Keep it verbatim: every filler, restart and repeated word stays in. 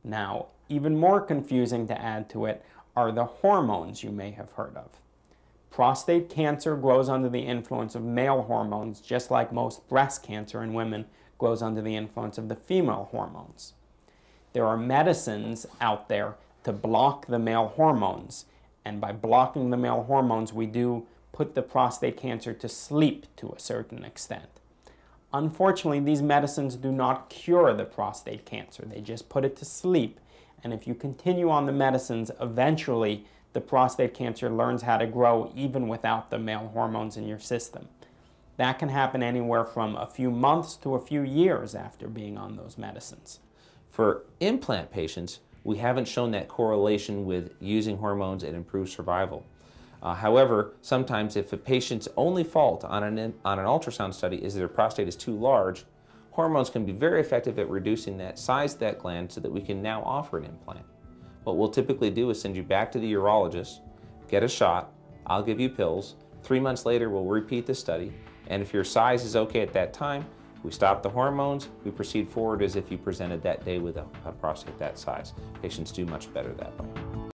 Now, even more confusing to add to it are the hormones you may have heard of. Prostate cancer grows under the influence of male hormones, just like most breast cancer in women grows under the influence of the female hormones. There are medicines out there to block the male hormones, and by blocking the male hormones, we do put the prostate cancer to sleep to a certain extent. Unfortunately, these medicines do not cure the prostate cancer. They just put it to sleep, and if you continue on the medicines, eventually the prostate cancer learns how to grow even without the male hormones in your system. That can happen anywhere from a few months to a few years after being on those medicines. For implant patients, we haven't shown that correlation with using hormones and improved survival. Uh, however, sometimes if a patient's only fault on an, on an ultrasound study is their prostate is too large, hormones can be very effective at reducing that size of that gland so that we can now offer an implant. What we'll typically do is send you back to the urologist, get a shot, I'll give you pills. Three months later, we'll repeat the study, and if your size is okay at that time, we stop the hormones, we proceed forward as if you presented that day with a, a prostate that size. Patients do much better that way.